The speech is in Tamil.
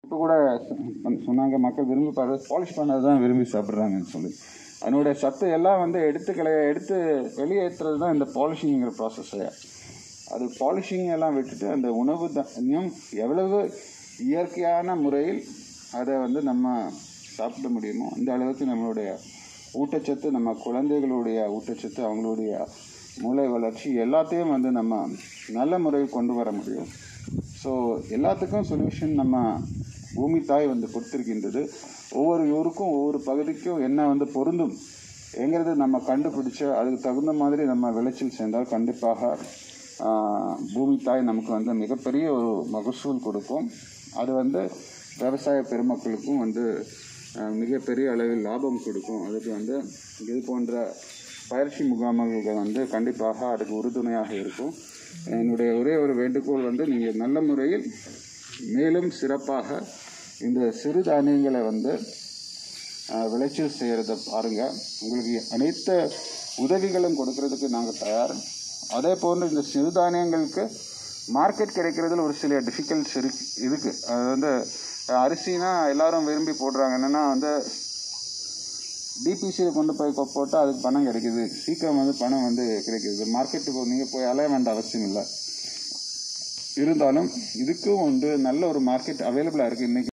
இப்போ கூட சொன்னாங்க, மக்கள் விரும்பி பாலிஷ் பண்ணது தான் விரும்பி சாப்பிட்றாங்கன்னு சொல்லி. அதனுடைய சத்து எல்லாம் வந்து எடுத்து வெளியேற்றுறது தான் இந்த பாலிஷிங்கிற ப்ராசஸ்ஸு. அது பாலிஷிங் எல்லாம் விட்டுட்டு அந்த உணவு தானியம் எவ்வளவு இயற்கையான முறையில் அதை வந்து நம்ம சாப்பிட முடியுமோ அந்த அளவுக்கு நம்மளுடைய ஊட்டச்சத்து, நம்ம குழந்தைகளுடைய ஊட்டச்சத்து, அவங்களுடைய மூளை வளர்ச்சி எல்லாத்தையும் வந்து நம்ம நல்ல முறையில் கொண்டு வர முடியும். ஸோ எல்லாத்துக்கும் சொல்யூஷன் நம்ம பூமி தாய் வந்து கொடுத்துருக்கின்றது. ஒவ்வொரு ஊருக்கும் ஒவ்வொரு பகுதிக்கும் என்ன வந்து பொருந்தும் என்கிறது நம்ம கண்டுபிடிச்ச அதுக்கு தகுந்த மாதிரி நம்ம விளைச்சல் சேர்ந்தால் கண்டிப்பாக பூமி தாய் நமக்கு வந்து மிகப்பெரிய ஒரு மகசூல் கொடுக்கும். அது வந்து விவசாய பெருமக்களுக்கும் வந்து மிகப்பெரிய அளவில் லாபம் கொடுக்கும். அதுக்கு வந்து இது போன்ற பயிற்சி முகாம்கள் வந்து கண்டிப்பாக அதுக்கு உறுதுணையாக இருக்கும். என்னுடைய ஒரே ஒரு வேண்டுகோள் வந்து நீங்கள் நல்ல முறையில் மேலும் சிறப்பாக இந்த சிறுதானியங்களை வந்து விளைச்சல் செய்கிறத பாருங்கள். உங்களுக்கு அனைத்து உதவிகளும் கொடுக்கறதுக்கு நாங்கள் தயார். அதே போன்று இந்த சிறுதானியங்களுக்கு மார்க்கெட் கிடைக்கிறதுல ஒரு சில டிஃபிகல்ட்ஸ் இருக்குது. அது வந்து அரிசினா எல்லாரும் விரும்பி போடுறாங்க. என்னென்னா வந்து டிபிசியில் கொண்டு போய் போட்டால் அதுக்கு பணம் கிடைக்குது, சீக்கிரம் வந்து பணம் வந்து கிடைக்கிது. மார்க்கெட்டுக்கு நீங்கள் போய் அலைய வேண்டிய அவசியம் இல்லை. இருந்தாலும் இதுக்கும் வந்து நல்ல ஒரு மார்க்கெட் அவைலபிளாக இருக்குது இன்றைக்கி.